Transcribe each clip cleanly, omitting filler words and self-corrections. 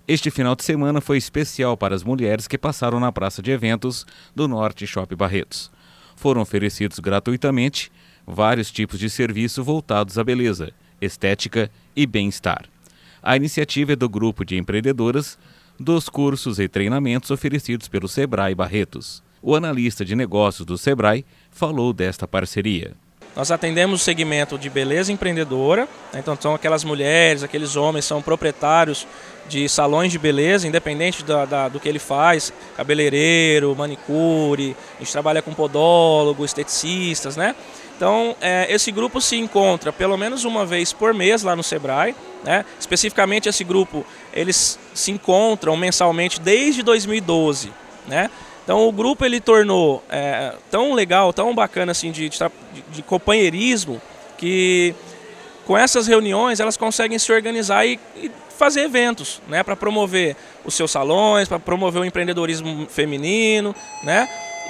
Este final de semana foi especial para as mulheres que passaram na praça de eventos do Norte Shopping Barretos. Foram oferecidos gratuitamente vários tipos de serviço voltados à beleza, estética e bem-estar. A iniciativa é do grupo de empreendedoras dos cursos e treinamentos oferecidos pelo Sebrae Barretos. O analista de negócios do Sebrae falou desta parceria. Nós atendemos o segmento de beleza empreendedora, então são aquelas mulheres, aqueles homens são proprietários de salões de beleza, independente do que ele faz, cabeleireiro, manicure, a gente trabalha com podólogo, esteticistas, né? Então esse grupo se encontra pelo menos uma vez por mês lá no Sebrae, né? Especificamente esse grupo, eles se encontram mensalmente desde 2012, né? Então o grupo ele tornou tão legal, tão bacana assim de companheirismo, que com essas reuniões elas conseguem se organizar e fazer eventos, né, para promover os seus salões, para promover o empreendedorismo feminino, né?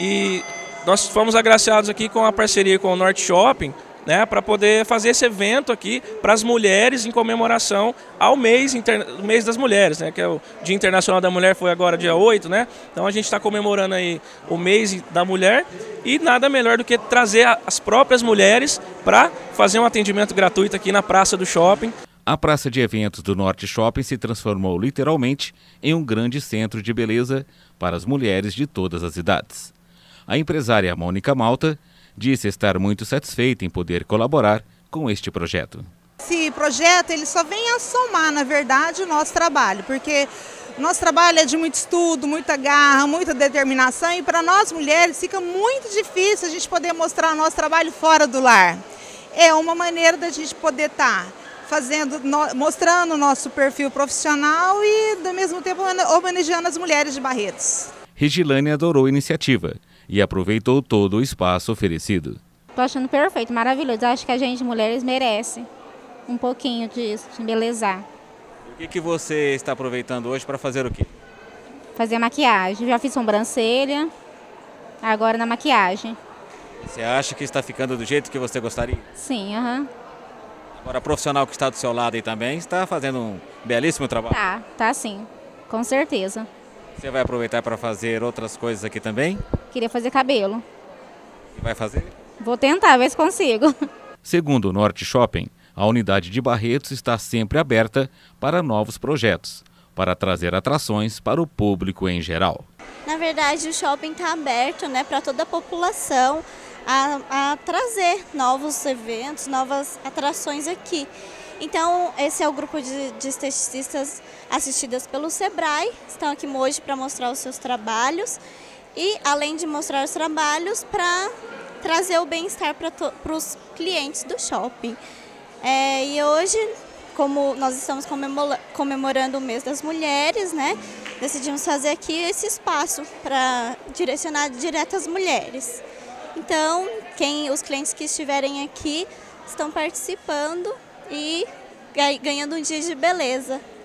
E nós fomos agraciados aqui com a parceria com o Norte Shopping, né, para poder fazer esse evento aqui para as mulheres em comemoração ao mês das mulheres, né, que é o Dia Internacional da Mulher, foi agora dia 8, né? Então a gente está comemorando aí o mês da mulher e nada melhor do que trazer as próprias mulheres para fazer um atendimento gratuito aqui na praça do shopping. A praça de eventos do Norte Shopping se transformou literalmente em um grande centro de beleza para as mulheres de todas as idades. A empresária Mônica Malta disse estar muito satisfeita em poder colaborar com este projeto. Esse projeto ele só vem a somar, na verdade, o nosso trabalho, porque o nosso trabalho é de muito estudo, muita garra, muita determinação, e para nós mulheres fica muito difícil a gente poder mostrar o nosso trabalho fora do lar. É uma maneira da gente poder estar mostrando o nosso perfil profissional e, ao mesmo tempo, homenageando as mulheres de Barretos. Regilane adorou a iniciativa e aproveitou todo o espaço oferecido. Estou achando perfeito, maravilhoso. Acho que a gente, mulheres, merece um pouquinho disso, de embelezar. O que você está aproveitando hoje para fazer o quê? Fazer maquiagem. Já fiz sobrancelha, agora na maquiagem. Você acha que está ficando do jeito que você gostaria? Sim, aham. Agora, a profissional que está do seu lado aí também está fazendo um belíssimo trabalho. Tá sim, com certeza. Você vai aproveitar para fazer outras coisas aqui também? Queria fazer cabelo. E vai fazer? Vou tentar, ver se consigo. Segundo o Norte Shopping, a unidade de Barretos está sempre aberta para novos projetos, para trazer atrações para o público em geral. Na verdade, o shopping está aberto, né, para toda a população a trazer novos eventos, novas atrações aqui. Então, esse é o grupo de esteticistas assistidas pelo Sebrae, estão aqui hoje para mostrar os seus trabalhos e, além de mostrar os trabalhos, para trazer o bem-estar para os clientes do shopping. E hoje, como nós estamos comemorando o mês das mulheres, né, decidimos fazer aqui esse espaço para direcionar direto às mulheres. Então, os clientes que estiverem aqui estão participando e ganhando um dia de beleza.